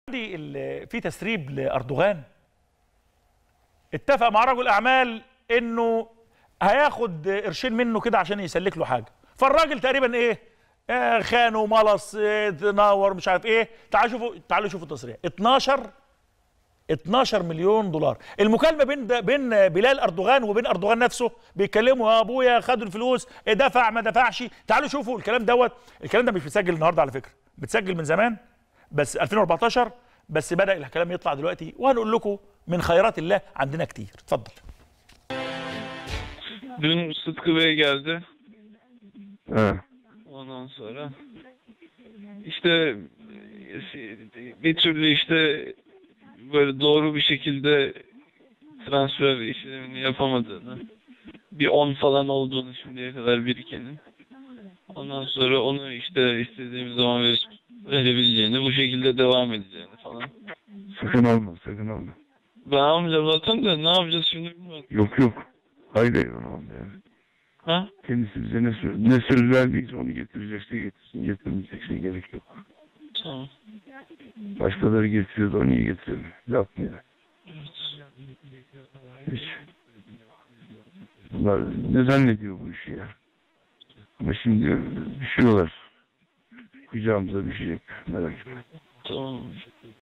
عندي في تسريب لاردوغان اتفق مع رجل اعمال انه هياخد قرشين منه كده عشان يسلك له حاجه، فالراجل تقريبا ايه خانه ملص تنور مش عارف ايه. تعالوا شوفوا التصريح. 12 مليون دولار. المكالمه بين بلال اردوغان وبين اردوغان نفسه، بيتكلموا يا ابويا خدوا الفلوس دفع ما دفعش. تعالوا شوفوا الكلام دوت. الكلام ده مش بيتسجل النهارده على فكره، بتسجل من زمان بس 2014، بس بدأ الكلام يطلع دلوقتي وهنقول لكم من خيرات الله عندنا كتير. اتفضل. Dün Sıtkı Bey geldi. Evet. Ondan sonra işte bir türlü işte böyle doğru bir şekilde transfer işlemini yapamadığını, bir 10 falan olduğunu şimdiye kadar birikenin. Ondan sonra onu işte istediğimiz zaman verebileceğini, bu şekilde devam edeceğini falan. Sakın alma, sakın alma. Ben almayacağım zaten de ne yapacağız şimdi bilmiyorum. Yok yok. Hayır hayır onu alma yani. Ha? Kendisi bize ne söz verdiyse onu getirecekse getirsin. Getirmeyecekse gerek yok. Tamam. Başkaları getiriyor da onu iyi getiriyor. Laf mı ya? Evet. Hiç. Bunlar ne zannediyor bu işi ya? Ama şimdi düşüyorlar. Kucağımıza düşecek. Merak etme. Tamam.